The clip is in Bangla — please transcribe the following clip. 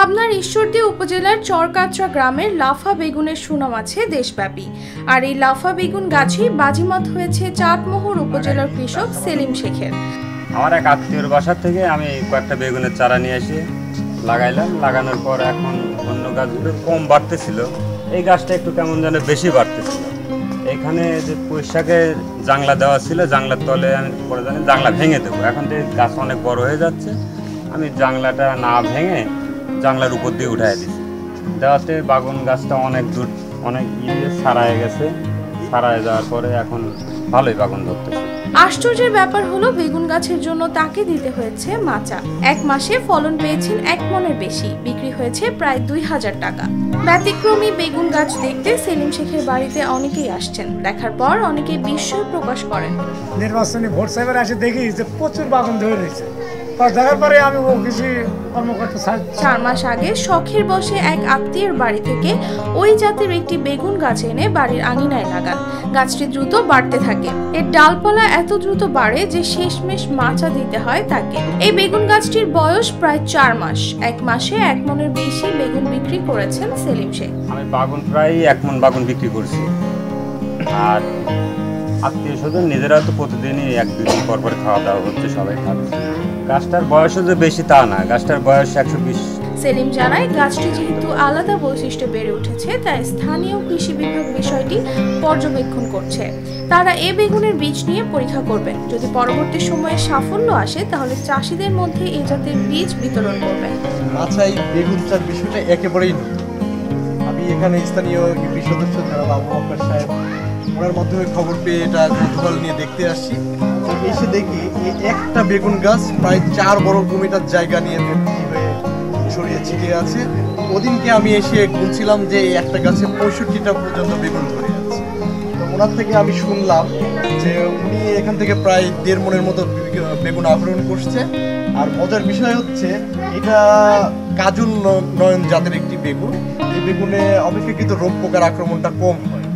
পাবনার ঈশ্বরদী উপজেলার চরকাত্রা গ্রামের লাফা বেগুনের সুনাম আছে দেশব্যাপী। আর এই লাফা বেগুন গাছই বাজিমাত হয়েছে চাটমোহর উপজেলার কৃষক সেলিম শেখের। আমার এক আত্মীয়র বাসা থেকে আমি কয়েকটা বেগুনের চারা নিয়ে এসে লাগাইলাম। লাগানোর পর এখন অন্য গাছগুলো কম বাড়তেছিল, এই গাছটা একটু কেমন যেন বেশি বাড়তেছিল। এখানে যে পুঁইশাকের জাংলা দেওয়া ছিল, জাংলার তলে আমি পরে জানি জাংলা ভেঙে দেবো। এখন তো গাছ অনেক বড় হয়ে যাচ্ছে, আমি জাংলাটা না ভেঙে জাংলার উপর দিয়ে উঠাই দিচ্ছি। দেওয়াতে বাগুন গাছটা অনেক দূর অনেক ছাড়ায় গেছে। ছাড়ায় যাওয়ার পরে এখন ভালোই বাগুন ধরতেছে। আশ্চর্যের ব্যাপার হলো বেগুন গাছের জন্য তাকে দিতে হয়েছে মাচা। এক মাসে ফলন পেয়েছেন 1 মনের বেশি, বিক্রি হয়েছে প্রায় 2000 টাকা। ব্যতিক্রমী বেগুন গাছ দেখতে সেলিম শেখের বাড়িতে অনেকেই আসছেন। দেখার পর অনেকেই বিস্ময় প্রকাশ করেন। নির্বাচনী ভোট সাহেবের আসে দেখি যে প্রচুর বাগান ধরে রয়েছে। দেখার পরে আমি কৃষি কর্মকর্তা 4 মাস আগে শখের বসে এক আত্মীয়ের বাড়ি থেকে ওই জাতের একটি বেগুন গাছ এনে বাড়ির আঙিনায় লাগান। গাছটি দ্রুত বাড়তে থাকে। এর ডালপালা এত দ্রুত বাড়ে যে শেষমেশ মাচা দিতে হয় তাকে। এই বেগুন গাছটির বয়স প্রায় 4 মাস। 1 মাসে 1 মনের বেশি বেগুন বিক্রি করেছেন সেলিম শেখ। আমি বাগুন প্রায় 1 মন বাগুন বিক্রি করছি। আর আত্মীয় স্বজন নিজেরা তো প্রতিদিনই 1-2 দিন পর পর খাওয়া দাওয়া হচ্ছে, সবাই খাচ্ছে। গাছটার বয়সও যে বেশি তা না, গাছটার বয়স 120। সেলিম জানায় গাছটি যেহেতু আলাদা বৈশিষ্ট্য বেড়ে উঠেছে, তাই স্থানীয় কৃষি বিভাগ বিষয়টি পর্যবেক্ষণ করছে। তারা এই বেগুনের বীজ নিয়ে পরীক্ষা করবেন। যদি পরবর্তী সময়ে সাফল্য আসে তাহলে চাষিদের মধ্যে এই জাতের বীজ বিতরণ করবেন। আচ্ছা, এই বেগুন চাষ বিষয়টা একেবারেই নতুন। আমি এখানে স্থানীয় কৃষি সদস্য যারা আবু বকর সাহেব, ওনার মাধ্যমে খবর পেয়ে এটা কৌতূহল নিয়ে দেখতে আসছি। এসে দেখি এই একটা বেগুন গাছ প্রায় 4 বর্গ মিটার জায়গা নিয়ে ভর্তি হয়ে ছড়িয়ে ছিটিয়ে আছে। ওদিনকে আমি এসে গুনছিলাম যে এই একটা গাছে 65টা পর্যন্ত বেগুন ধরে আছে। তো ওনার থেকে আমি শুনলাম যে উনি এখান থেকে প্রায় 1.5 মনের মতো বেগুন আহরণ করছে। আর মজার বিষয় হচ্ছে এটা কাজল নয়ন জাতের একটি বেগুন। এই বেগুনে অপেক্ষাকৃত রোগ পোকার আক্রমণটা কম হয়।